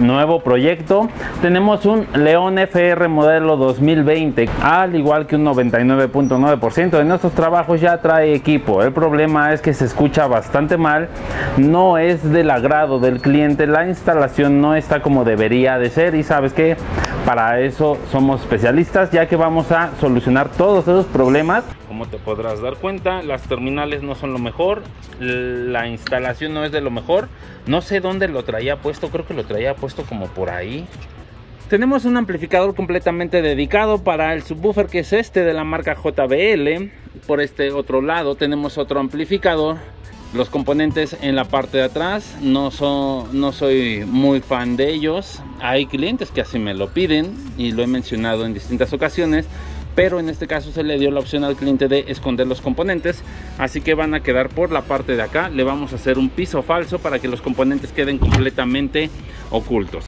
nuevo proyecto. Tenemos un León FR modelo 2020, al igual que un 99.9% de nuestros trabajos ya trae equipo. El problema es que se escucha bastante mal, no es del agrado del cliente, la instalación no está como debería de ser, y sabes que para eso somos especialistas, ya que vamos a solucionar todos esos problemas. Como te podrás dar cuenta, las terminales no son lo mejor, la instalación no es de lo mejor. No sé dónde lo traía puesto, creo que lo traía puesto como por ahí. Tenemos un amplificador completamente dedicado para el subwoofer, que es este de la marca JBL. Por este otro lado tenemos otro amplificador. Los componentes en la parte de atrás no soy muy fan de ellos. Hay clientes que así me lo piden y lo he mencionado en distintas ocasiones, pero en este caso se le dio la opción al cliente de esconder los componentes, así que van a quedar por la parte de acá. Le vamos a hacer un piso falso para que los componentes queden completamente ocultos.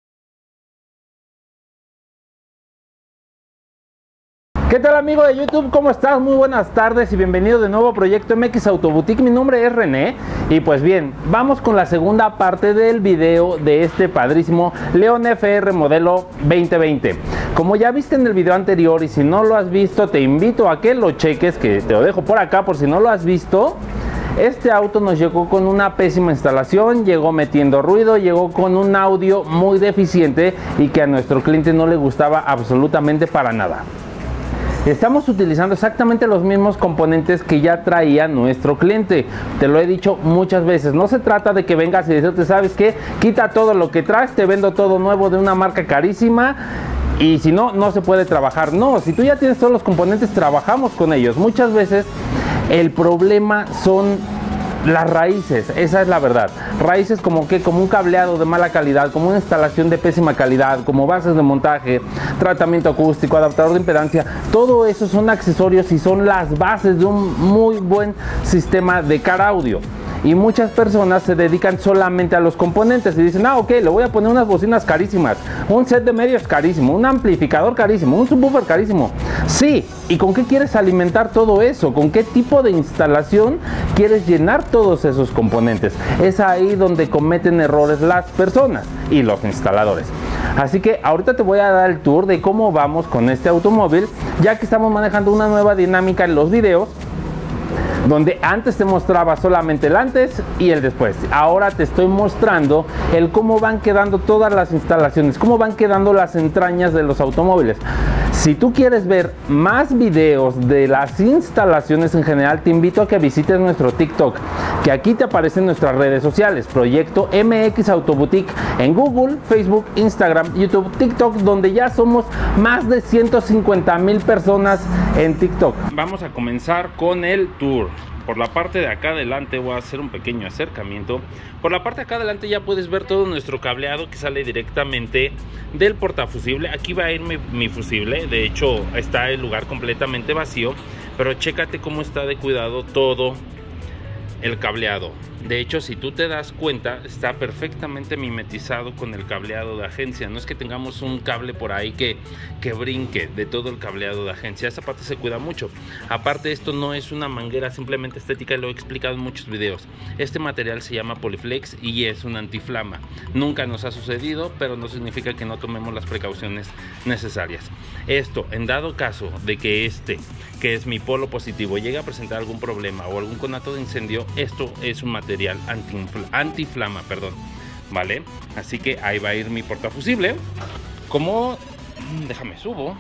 ¿Qué tal, amigo de YouTube? ¿Cómo estás? Muy buenas tardes y bienvenido de nuevo a Proyecto MX Autoboutique. Mi nombre es René y pues bien, vamos con la segunda parte del video de este padrísimo León FR modelo 2020. Como ya viste en el video anterior, y si no lo has visto, te invito a que lo cheques, que te lo dejo por acá por si no lo has visto. Este auto nos llegó con una pésima instalación, llegó metiendo ruido, llegó con un audio muy deficiente y que a nuestro cliente no le gustaba absolutamente para nada. Estamos utilizando exactamente los mismos componentes que ya traía nuestro cliente. Te lo he dicho muchas veces, no se trata de que vengas y decirte, ¿sabes qué? Quita todo lo que traes, te vendo todo nuevo de una marca carísima y si no, no se puede trabajar. No, si tú ya tienes todos los componentes, trabajamos con ellos. Muchas veces el problema son las raíces, esa es la verdad. Raíces como un cableado de mala calidad, como una instalación de pésima calidad, como bases de montaje, tratamiento acústico, adaptador de impedancia. Todo eso son accesorios y son las bases de un muy buen sistema de car audio. Y muchas personas se dedican solamente a los componentes y dicen, ok, le voy a poner unas bocinas carísimas, un set de medios carísimo, un amplificador carísimo, un subwoofer carísimo. Sí, ¿y con qué quieres alimentar todo eso? ¿Con qué tipo de instalación quieres llenar todos esos componentes? Es ahí donde cometen errores las personas y los instaladores. Así que ahorita te voy a dar el tour de cómo vamos con este automóvil, ya que estamos manejando una nueva dinámica en los videos, donde antes te mostraba solamente el antes y el después. Ahora te estoy mostrando el cómo van quedando todas las instalaciones, cómo van quedando las entrañas de los automóviles. Si tú quieres ver más videos de las instalaciones en general, te invito a que visites nuestro TikTok, que aquí te aparecen nuestras redes sociales, Proyecto MX Autoboutique, en Google, Facebook, Instagram, YouTube, TikTok, donde ya somos más de 150,000 personas en TikTok. Vamos a comenzar con el tour. Por la parte de acá adelante voy a hacer un pequeño acercamiento. Por la parte de acá adelante ya puedes ver todo nuestro cableado que sale directamente del portafusible. Aquí va a ir mi fusible. De hecho está el lugar completamente vacío, pero chécate cómo está de cuidado todo el cableado. De hecho, si tú te das cuenta, está perfectamente mimetizado con el cableado de agencia. No es que tengamos un cable por ahí que brinque de todo el cableado de agencia. Esa parte se cuida mucho. Aparte, esto no es una manguera simplemente estética, y lo he explicado en muchos videos. Este material se llama Polyflex y es un antiflama. Nunca nos ha sucedido, pero no significa que no tomemos las precauciones necesarias. Esto, en dado caso de que que es mi polo positivo, llega a presentar algún problema o algún conato de incendio, esto es un material antiflama, perdón, ¿vale? Así que ahí va a ir mi portafusible. Déjame subo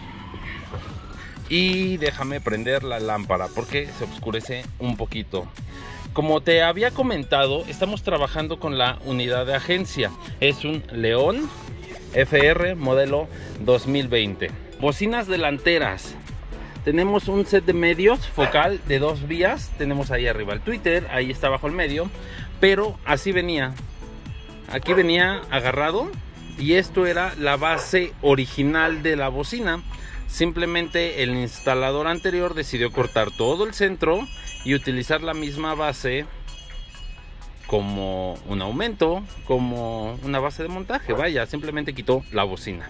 y déjame prender la lámpara porque se oscurece un poquito. Como te había comentado, estamos trabajando con la unidad de agencia. Es un León FR modelo 2020. Bocinas delanteras. Tenemos un set de medios focal de 2 vías. Tenemos ahí arriba el tweeter, ahí está abajo el medio. Pero así venía. Aquí venía agarrado. Y esto era la base original de la bocina. Simplemente el instalador anterior decidió cortar todo el centro y utilizar la misma base como un aumento, como una base de montaje. Vaya, simplemente quitó la bocina.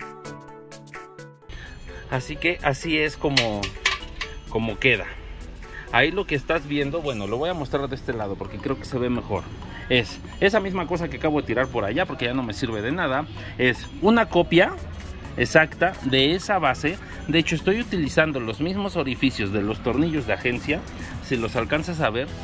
Así que así es como queda. Ahí lo que estás viendo, bueno, lo voy a mostrar de este lado porque creo que se ve mejor. Es esa misma cosa que acabo de tirar por allá porque ya no me sirve de nada. Es una copia exacta de esa base. De hecho, estoy utilizando los mismos orificios de los tornillos de agencia. Si los alcanzas a ver,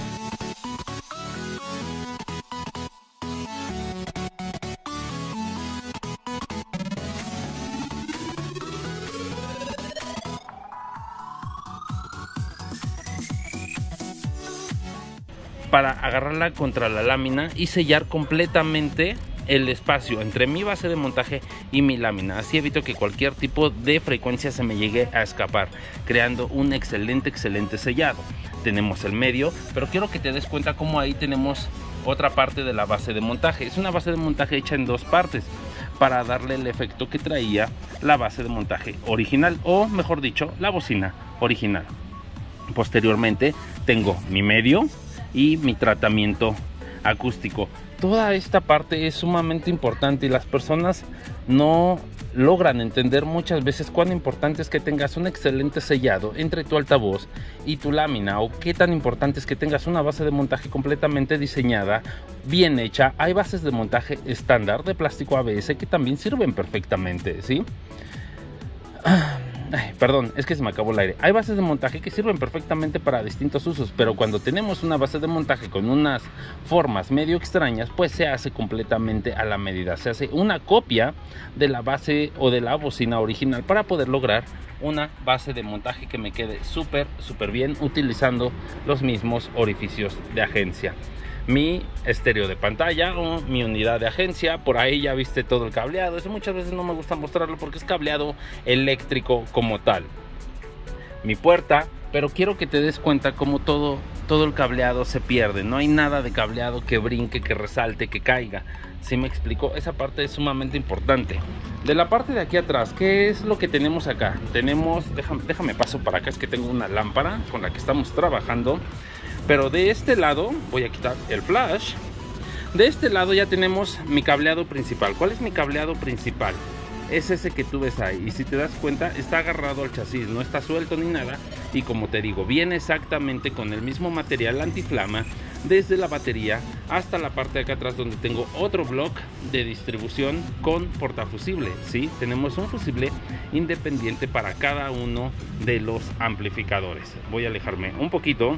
para agarrarla contra la lámina y sellar completamente el espacio entre mi base de montaje y mi lámina. Así evito que cualquier tipo de frecuencia se me llegue a escapar, creando un excelente sellado. Tenemos el medio, pero quiero que te des cuenta cómo ahí tenemos otra parte de la base de montaje. Es una base de montaje hecha en dos partes para darle el efecto que traía la base de montaje original, o mejor dicho, la bocina original. Posteriormente tengo mi medio y mi tratamiento acústico. Toda esta parte es sumamente importante y las personas no logran entender muchas veces cuán importante es que tengas un excelente sellado entre tu altavoz y tu lámina, o qué tan importante es que tengas una base de montaje completamente diseñada, bien hecha. Hay bases de montaje estándar de plástico ABS que también sirven perfectamente, ¿sí? Perdón, es que se me acabó el aire. Hay bases de montaje que sirven perfectamente para distintos usos, pero cuando tenemos una base de montaje con unas formas medio extrañas, pues se hace completamente a la medida. Se hace una copia de la base o de la bocina original para poder lograr una base de montaje que me quede súper bien, utilizando los mismos orificios de agencia. Mi estéreo de pantalla o mi unidad de agencia, por ahí ya viste todo el cableado. Eso muchas veces no me gusta mostrarlo porque es cableado eléctrico como tal. Mi puerta, pero quiero que te des cuenta cómo todo el cableado se pierde. No hay nada de cableado que brinque, que resalte, que caiga. ¿Sí me explico? Esa parte es sumamente importante. De la parte de aquí atrás, ¿qué es lo que tenemos acá? Tenemos, déjame paso para acá, es que tengo una lámpara con la que estamos trabajando. Pero de este lado, voy a quitar el flash. De este lado ya tenemos mi cableado principal. ¿Cuál es mi cableado principal? Es ese que tú ves ahí. Y si te das cuenta, está agarrado al chasis, no está suelto ni nada. Y como te digo, viene exactamente con el mismo material antiflama, desde la batería hasta la parte de acá atrás, donde tengo otro block de distribución con portafusible. ¿Sí? Tenemos un fusible independiente para cada uno de los amplificadores. Voy a alejarme un poquito.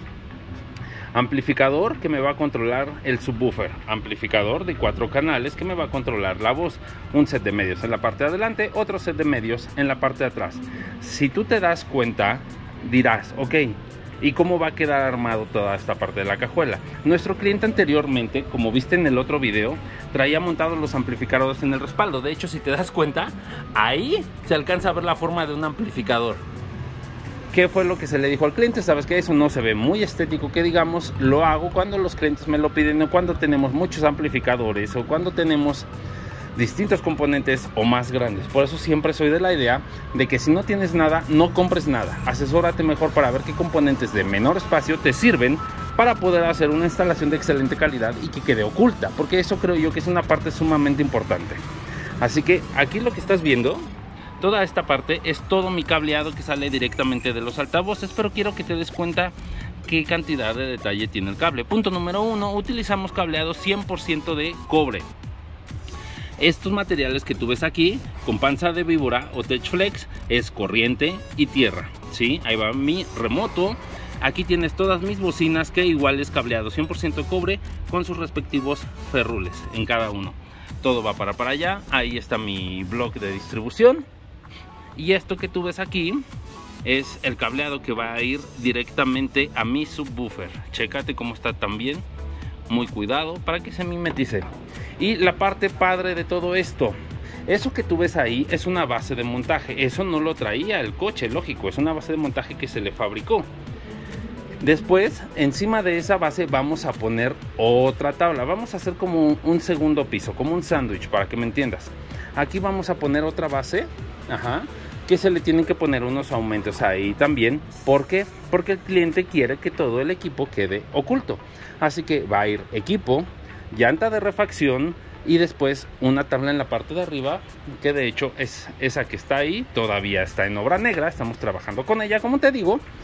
Amplificador que me va a controlar el subwoofer, amplificador de 4 canales que me va a controlar la voz, un set de medios en la parte de adelante, otro set de medios en la parte de atrás. Si tú te das cuenta, dirás, ok, ¿y cómo va a quedar armado toda esta parte de la cajuela? Nuestro cliente anteriormente, como viste en el otro video, traía montados los amplificadores en el respaldo. De hecho, si te das cuenta, ahí se alcanza a ver la forma de un amplificador. ¿Qué fue lo que se le dijo al cliente? Sabes que eso no se ve muy estético, que digamos. Lo hago cuando los clientes me lo piden, o cuando tenemos muchos amplificadores, o cuando tenemos distintos componentes o más grandes. Por eso siempre soy de la idea de que si no tienes nada, no compres nada. Asesórate mejor para ver qué componentes de menor espacio te sirven para poder hacer una instalación de excelente calidad y que quede oculta, porque eso creo yo que es una parte sumamente importante. Así que aquí lo que estás viendo, toda esta parte es todo mi cableado que sale directamente de los altavoces, pero quiero que te des cuenta qué cantidad de detalle tiene el cable. Punto número 1, utilizamos cableado 100% de cobre. Estos materiales que tú ves aquí, con panza de víbora o Techflex, es corriente y tierra, ¿sí? Ahí va mi remoto. Aquí tienes todas mis bocinas, que igual es cableado 100% cobre, con sus respectivos ferrules en cada uno. Todo va para allá. Ahí está mi bloque de distribución. Y esto que tú ves aquí es el cableado que va a ir directamente a mi subwoofer. Chécate cómo está también, muy cuidado para que se mimetice. Y la parte padre de todo esto, eso que tú ves ahí es una base de montaje. Eso no lo traía el coche, lógico, es una base de montaje que se le fabricó. Después, encima de esa base vamos a poner otra tabla. Vamos a hacer como un segundo piso, como un sándwich, para que me entiendas. Aquí vamos a poner otra base, que se le tienen que poner unos aumentos ahí también. ¿Por qué? Porque el cliente quiere que todo el equipo quede oculto. Así que va a ir equipo, llanta de refacción y después una tabla en la parte de arriba, que de hecho es esa que está ahí. Todavía está en obra negra, estamos trabajando con ella, como te digo.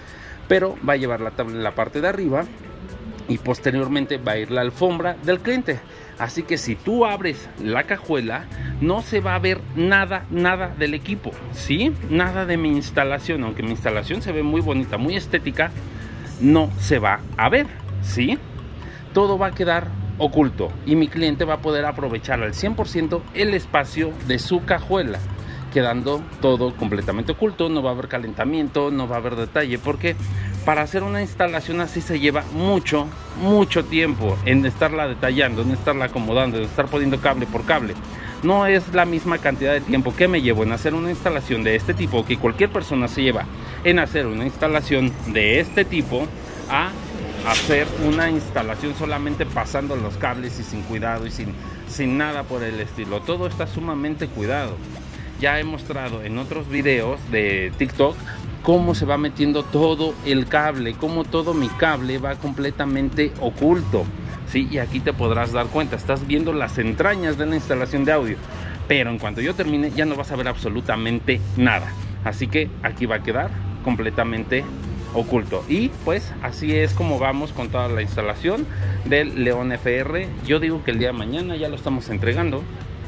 pero va a llevar la tabla en la parte de arriba y posteriormente va a ir la alfombra del cliente. Así que si tú abres la cajuela, no se va a ver nada del equipo, ¿sí? Nada de mi instalación, aunque mi instalación se ve muy bonita, muy estética, no se va a ver, ¿sí? Todo va a quedar oculto y mi cliente va a poder aprovechar al 100% el espacio de su cajuela, quedando todo completamente oculto. No va a haber calentamiento, no va a haber detalle, porque para hacer una instalación así se lleva mucho tiempo en estarla detallando, en estarla acomodando, en estar poniendo cable por cable. No es la misma cantidad de tiempo que me llevo en hacer una instalación de este tipo, que cualquier persona se lleva en hacer una instalación de este tipo, a hacer una instalación solamente pasando los cables y sin cuidado y sin nada por el estilo. Todo está sumamente cuidado. Ya he mostrado en otros videos de TikTok cómo se va metiendo todo el cable, cómo todo mi cable va completamente oculto, ¿sí? Y aquí te podrás dar cuenta, estás viendo las entrañas de la instalación de audio, pero en cuanto yo termine ya no vas a ver absolutamente nada. Así que aquí va a quedar completamente oculto. Y pues así es como vamos con toda la instalación del León FR. Yo digo que el día de mañana ya lo estamos entregando.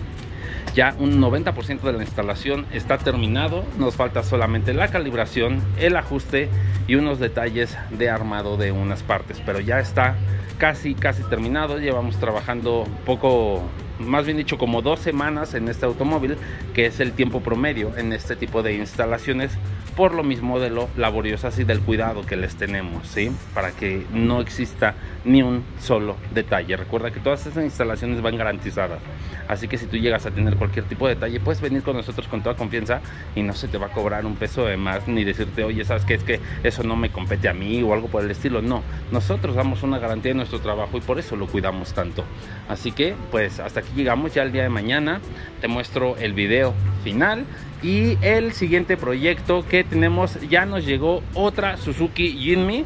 Ya un 90% de la instalación está terminado, nos falta solamente la calibración, el ajuste y unos detalles de armado de unas partes, pero ya está casi terminado. Llevamos trabajando poco, más bien dicho como 2 semanas en este automóvil, que es el tiempo promedio en este tipo de instalaciones, por lo mismo de lo laboriosas y del cuidado que les tenemos, ¿sí? Para que no exista ni un solo detalle. Recuerda que todas estas instalaciones van garantizadas, así que si tú llegas a tener cualquier tipo de detalle, puedes venir con nosotros con toda confianza y no se te va a cobrar un peso de más, ni decirte, oye, ¿sabes qué? Es que eso no me compete a mí o algo por el estilo. No, nosotros damos una garantía de nuestro trabajo y por eso lo cuidamos tanto. Así que pues hasta aquí llegamos. Ya el día de mañana te muestro el video final y el siguiente proyecto que tenemos. Ya nos llegó otra Suzuki Jinmi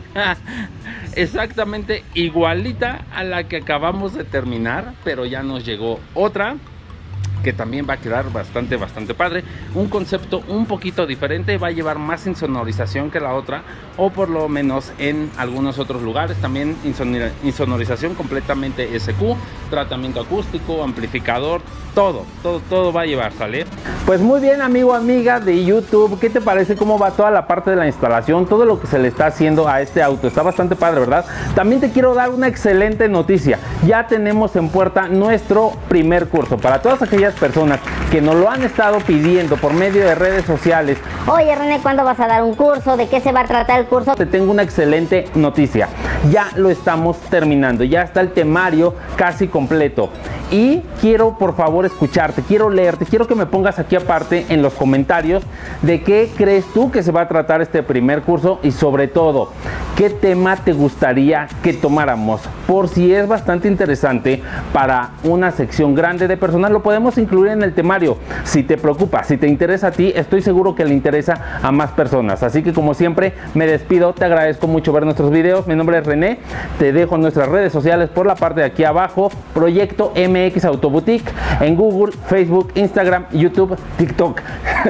exactamente igualita a la que acabamos de terminar, pero ya nos llegó otra que también va a quedar bastante padre. Un concepto un poquito diferente, va a llevar más insonorización que la otra, o por lo menos en algunos otros lugares. También insonorización completamente SQ, tratamiento acústico, amplificador, todo va a llevar, ¿sale? Pues muy bien, amigo, amiga de YouTube, ¿qué te parece cómo va toda la parte de la instalación? Todo lo que se le está haciendo a este auto está bastante padre, ¿verdad? También te quiero dar una excelente noticia. Ya tenemos en puerta nuestro primer curso. Para todas aquellas personas que nos lo han estado pidiendo por medio de redes sociales. Oye, René, ¿cuándo vas a dar un curso? ¿De qué se va a tratar el curso? Te tengo una excelente noticia. Ya lo estamos terminando. Ya está el temario casi completo. Y quiero, por favor, escucharte, quiero leerte, quiero que me pongas aquí aparte en los comentarios de qué crees tú que se va a tratar este primer curso y sobre todo, qué tema te gustaría que tomáramos. Por si es bastante interesante para una sección grande de personas, lo podemos incluir en el temario. Si te preocupa, si te interesa a ti, estoy seguro que le interesa a más personas. Así que como siempre, me despido, te agradezco mucho ver nuestros videos. Mi nombre es René, te dejo nuestras redes sociales por la parte de aquí abajo. Proyecto MX Autoboutique en Google, Facebook, Instagram, YouTube, TikTok.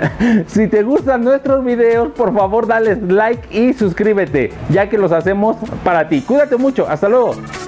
Si te gustan nuestros videos, por favor dale like y suscríbete, ya que los hacemos para ti. Cuídate mucho, hasta luego.